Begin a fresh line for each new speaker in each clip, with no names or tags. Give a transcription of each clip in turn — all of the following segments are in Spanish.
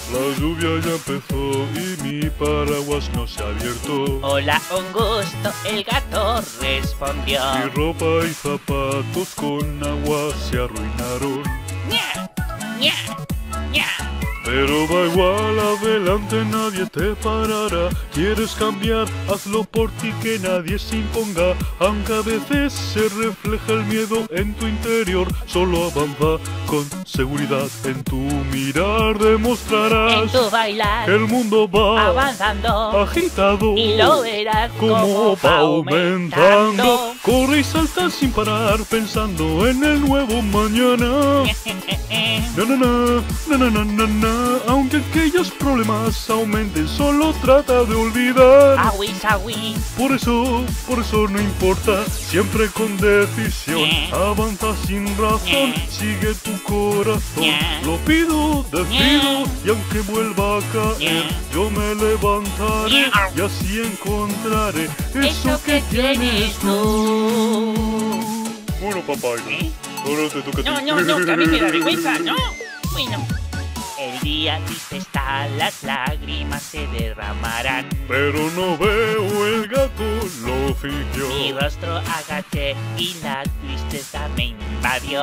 La lluvia ya empezó y mi paraguas no se ha abierto.
Hola, un gusto, el gato respondió.
Mi ropa y zapatos con agua se arruinaron.
¡Ña! ¡Ña! ¡Ña!
Pero da igual, adelante nadie te parará. ¿Quieres cambiar? Hazlo por ti, que nadie se imponga. Aunque a veces se refleja el miedo en tu interior, solo avanza con seguridad. En tu mirar demostrarás
En tu bailar,
que el mundo va
avanzando,
agitado
y lo verás
como va aumentando.
aumentando.
Corre y salta sin parar, pensando en el nuevo mañana. Na na na, na na na na na. Aunque aquellos problemas aumenten, solo trata de olvidar.
Agüi, agüi.
Por eso no importa, siempre con decisión. Avanza sin razón, sigue tu corazón. Lo pido, decido, y aunque vuelva a caer, yo me levantaré y así encontraré eso que tienes tú. Bueno, papá, ahora te toca a ti.
No, que a mí me da vergüenza, no. Bueno. El día triste está, las lágrimas se derramarán.
Pero no veo, el gato lo fingió.
Mi rostro agaché y la tristeza me invadió.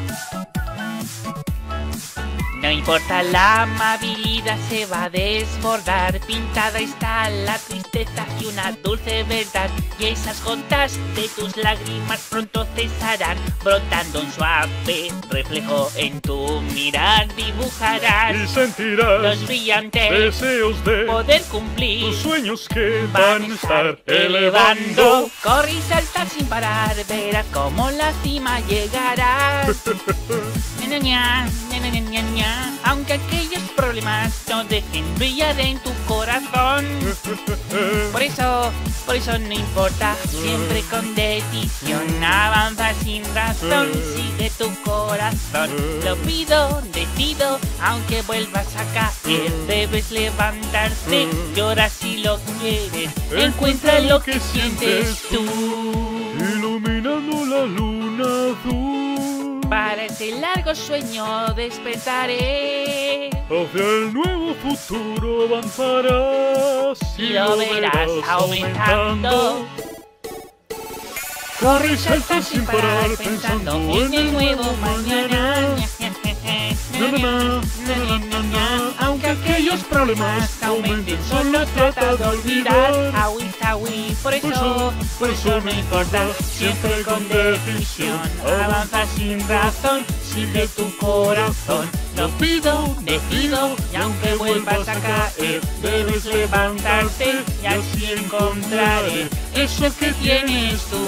No importa, la amabilidad se va a desbordar. Pintada está la tristeza y una dulce verdad. Y esas gotas de tus lágrimas pronto cesarán, brotando un suave reflejo en tu mirar. Dibujarás
Y sentirás
los brillantes
deseos de
poder cumplir
tus sueños que van a estar
elevando.
elevando.
Corre y salta sin parar, verás cómo la cima llegarás. Ña, ña, ña, ña, ña, ña. Aunque aquellos problemas no dejen brillar en tu corazón. Por eso no importa, siempre con decisión. Avanza sin razón, sigue tu corazón. Lo pido, decido, aunque vuelvas a caer, debes levantarte, llora si lo quieres. Encuentra lo que sientes tú.
Iluminando la luna azul.
Para ese largo sueño despertaré.
Hacia el nuevo futuro avanzarás
Y lo verás aumentando.
Corre y salta sin parar, pensando en el nuevo mañana. Na, na, na, na, na, na. Aunque aquellos problemas aumenten, solo trata de olvidar.
Agüi, por eso no importa, siempre con decisión. Avanza sin razón, sigue tu corazón. Lo pido, decido, y aunque vuelvas a caer, debes levantarte y así encontraré eso que tienes tú.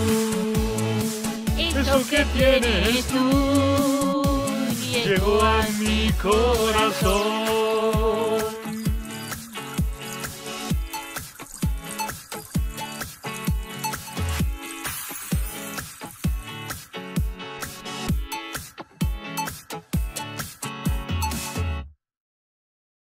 Eso que tienes tú llegó a mi corazón.